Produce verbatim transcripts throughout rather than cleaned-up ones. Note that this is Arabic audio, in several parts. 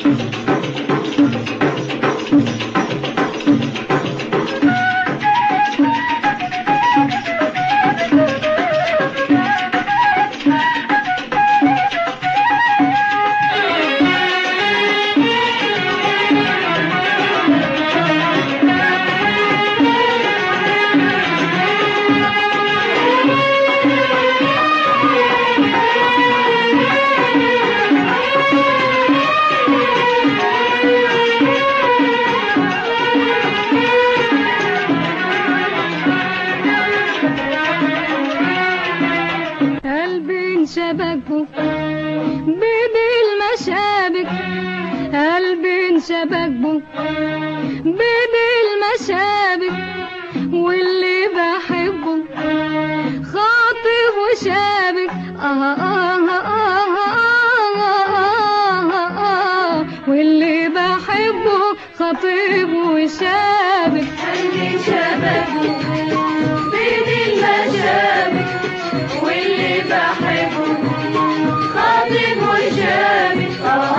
انشبكوا بين المشابك، قلبي انشبكوا بين المشابك، واللي بحبه خاطف وشابك. آه آه آه آه آه، واللي بحبه خاطف وشابك. قلبي انشبكوا بين المشابك، واللي بحبه خاطب وشابك.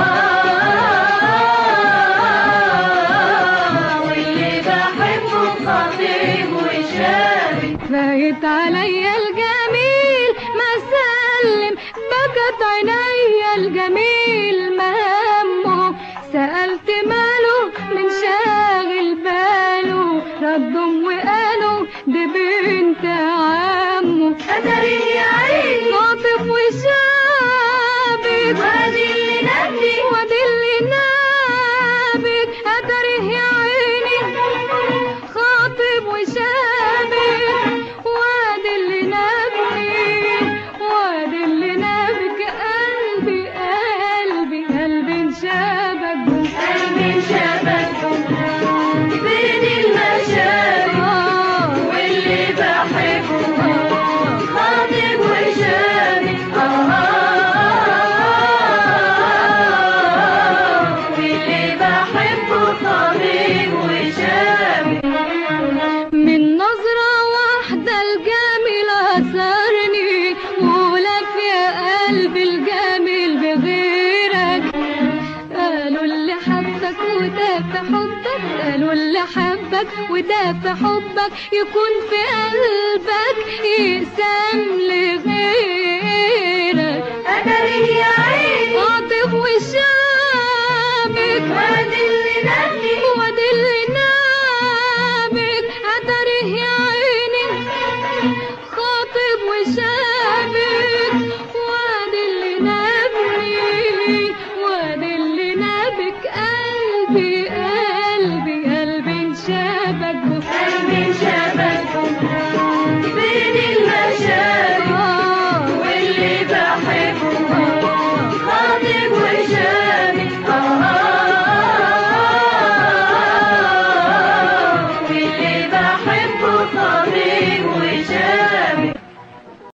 واللي بحبه خاطب وشابك. فايت عليا الجميل ما سلم، بكت عينيا الجميل ما همه، سألت ماله من شاغل باله، ردهم وقالوا دي بنت عمه. أدري يا عيني خاطف وشابك، وادي اللي نبني وادي اللي نابك. أدري يا عيني خاطف وشابك، وادي اللي نابني، وادي اللي نابك. قلبي قلبي قلبي انشبك، قلبي انشبك بين المشابك، واللي بحبه خاطب وشابك. واللي بحبه خاطب وشابك. من نظرة واحدة الجميل أثرني، ولك يا قلبي الجميل بغيرك. قالوا اللي حبك وده في حبك، قالوا اللي حبك وده في حبك، يكون في قلبك يقسم لغيرك. أدري يا عيني خاطف وشابك، وادي اللي نبني، وادي اللي نابك. أدري يا عيني خاطب وشابك، وادي اللي نابني، وادي اللي نابك. قلبي قلبي قلبي انشبك، قلبي انشبك